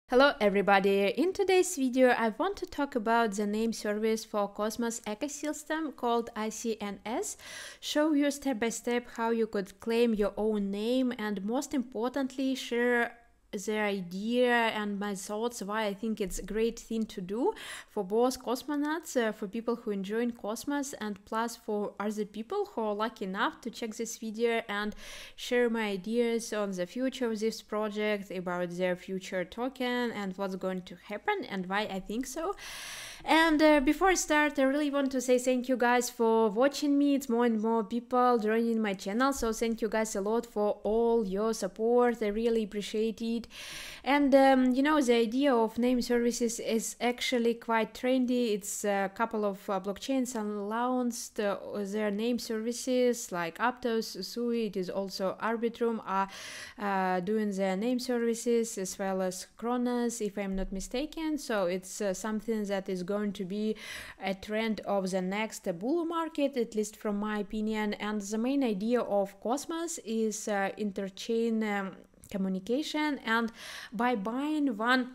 Hello everybody, in today's video I want to talk about the name service for Cosmos ecosystem called ICNS, show you step by step how you could claim your own name, and most importantly share the idea and my thoughts why I think it's a great thing to do for both cosmonauts, for people who enjoy Cosmos, and plus for other people who are lucky enough to check this video and share my ideas on the future of this project, about their future token and what's going to happen and why I think so. And before I start, I really want to say thank you guys for watching me. It's more and more people joining my channel, so thank you guys a lot for all your support. I really appreciate it. And you know, the idea of name services is actually quite trendy. It's a couple of blockchains announced their name services, like Aptos, Sui, it is also Arbitrum are doing their name services, as well as Kronos, if I'm not mistaken. So it's something that is going to be a trend of the next bull market, at least from my opinion. And the main idea of Cosmos is interchain communication, and by buying one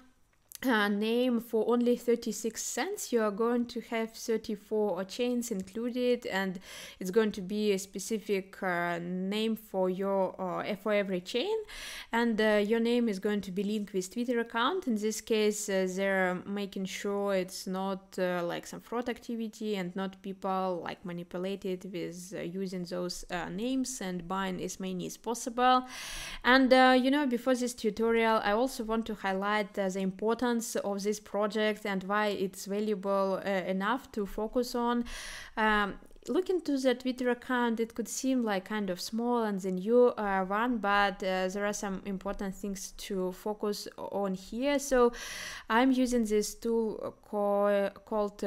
name for only 36 cents you are going to have 34 chains included, and it's going to be a specific name for your for every chain, and your name is going to be linked with Twitter account. In this case they're making sure it's not like some fraud activity and not people like manipulated with using those names, and buying as many as possible. And you know, before this tutorial I also want to highlight the importance of this project and why it's valuable enough to focus on. Look into the Twitter account, it could seem like kind of small and the new one, but there are some important things to focus on here. So I'm using this tool called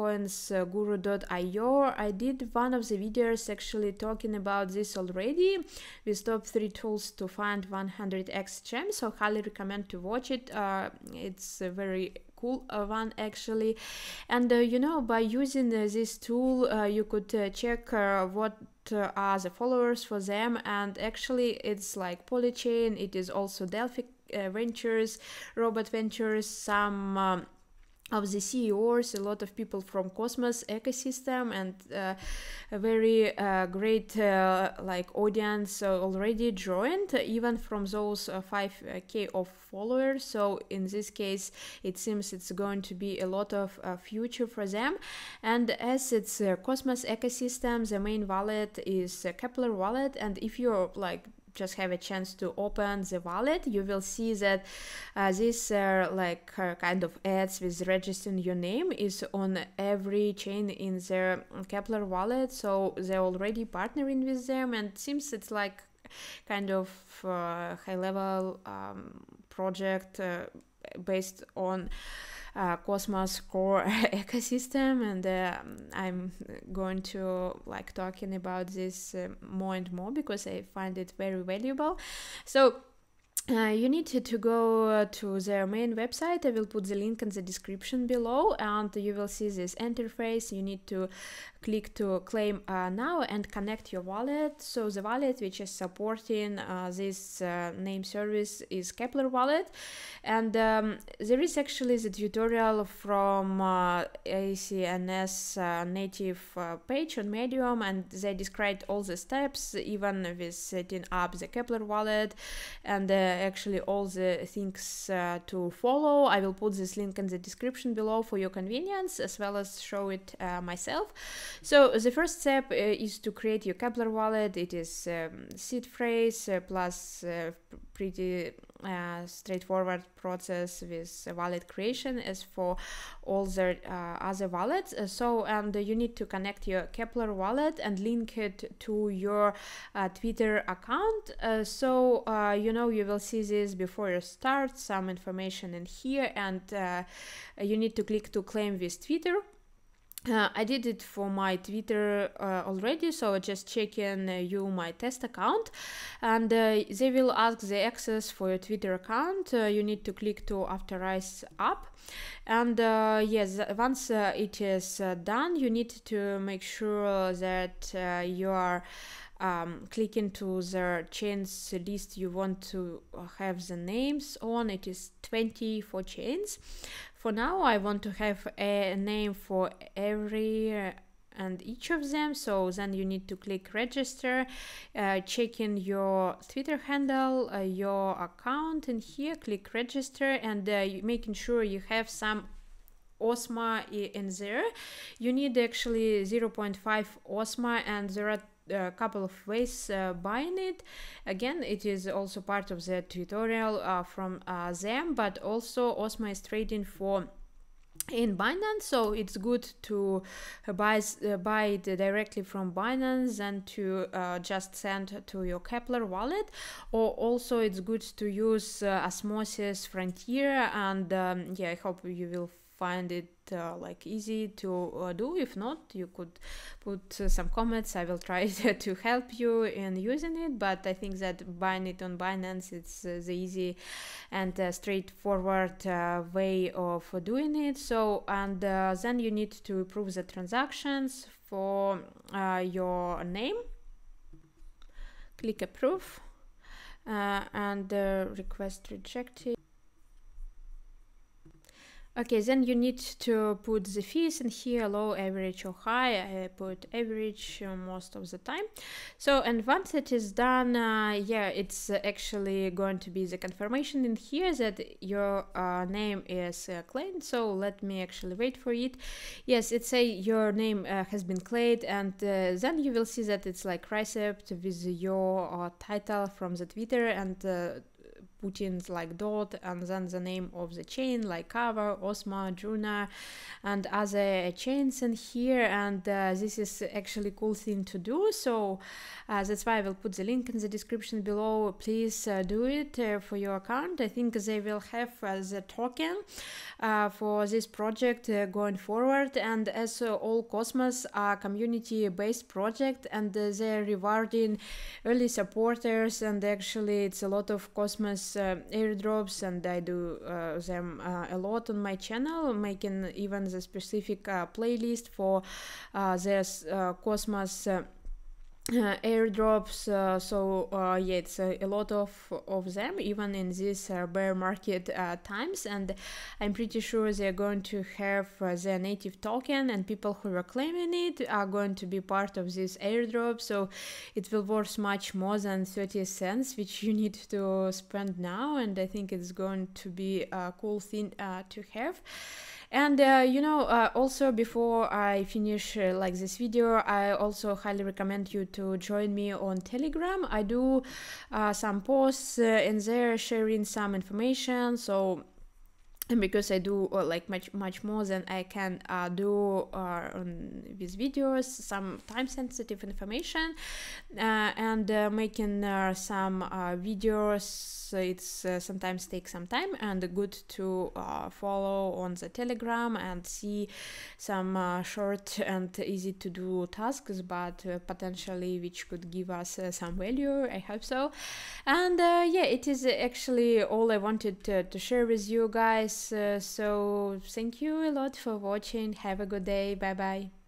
coinsguru.io. I did one of the videos actually talking about this already, with top 3 tools to find 100x gems, so highly recommend to watch it. It's a very cool one actually. And you know, by using this tool you could check what are the followers for them, and actually it's like Polychain, it is also Delphi Ventures, Robot Ventures, some of the CEOs, a lot of people from Cosmos ecosystem, and a very great like audience already joined, even from those 5k of followers. So in this case it seems it's going to be a lot of future for them. And as it's Cosmos ecosystem, the main wallet is Kepler wallet, and if you're like just have a chance to open the wallet, you will see that this like kind of ads with registering your name is on every chain in their Kepler wallet, so they're already partnering with them, and it seems it's like kind of high level project based on Cosmos core ecosystem. And I'm going to like talking about this more and more because I find it very valuable. So you need to go to their main website. I will put the link in the description below, and you will see this interface. You need to click to claim now and connect your wallet. So the wallet which is supporting this name service is Kepler wallet, and there is actually the tutorial from ICNS native page on Medium, and they described all the steps, even with setting up the Kepler wallet, and actually all the things to follow. I will put this link in the description below for your convenience, as well as show it myself. So the first step is to create your Kepler wallet. It is seed phrase plus pretty straightforward process with wallet creation as for all the other wallets. And you need to connect your Kepler wallet and link it to your Twitter account. You know, you will see this before you start, some information in here, and you need to click to claim with Twitter. I did it for my Twitter already, so just check in my test account, and they will ask the access for your Twitter account. You need to click to authorize app, and yes, once it is done, you need to make sure that you are click into the chains list you want to have the names on. It is 24 chains. For now, I want to have a name for every and each of them, so then you need to click register, check in your Twitter handle, your account, and here click register, and making sure you have some OSMA in there. You need actually 0.5 OSMA, and there are a couple of ways buying it. Again, it is also part of the tutorial from them, but also OSMA is trading for in Binance, so it's good to buy it directly from Binance than to just send to your Kepler wallet, or also it's good to use Osmosis Frontier, and yeah, I hope you will find it like easy to do. If not, you could put some comments. I will try to help you in using it, but I think that buying it on Binance, it's the easy and straightforward way of doing it. So, and then you need to approve the transactions for your name. Click approve, and request rejected. Okay, then you need to put the fees, and here low, average, or high. I put average most of the time. So, and once it is done, yeah, it's actually going to be the confirmation in here that your name is claimed. So let me actually wait for it. Yes, it say your name has been claimed, and then you will see that it's like recept with your title from the Twitter, and Putin like dot, and then the name of the chain like Kava, Osma, Juna, and other chains in here. And this is actually cool thing to do, so that's why I will put the link in the description below. Please do it for your account. I think they will have the token for this project going forward, and as all Cosmos are community-based project, and they're rewarding early supporters, and actually it's a lot of Cosmos airdrops, and I do them a lot on my channel, making even the specific playlist for this Cosmos airdrops. So yeah, it's a lot of them even in this bear market times, and I'm pretty sure they're going to have their native token, and people who are claiming it are going to be part of this airdrop, so it will worth much more than 30 cents which you need to spend now, and I think it's going to be a cool thing to have. And you know, also before I finish like this video, I also highly recommend you to join me on Telegram. I do some posts in there sharing some information, so and because I do like much more than I can do with videos, some time sensitive information, and making some videos, it's sometimes takes some time, and good to follow on the Telegram and see some short and easy to do tasks, but potentially which could give us some value. I hope so. And yeah, it is actually all I wanted to share with you guys. So thank you a lot for watching. Have a good day. Bye bye.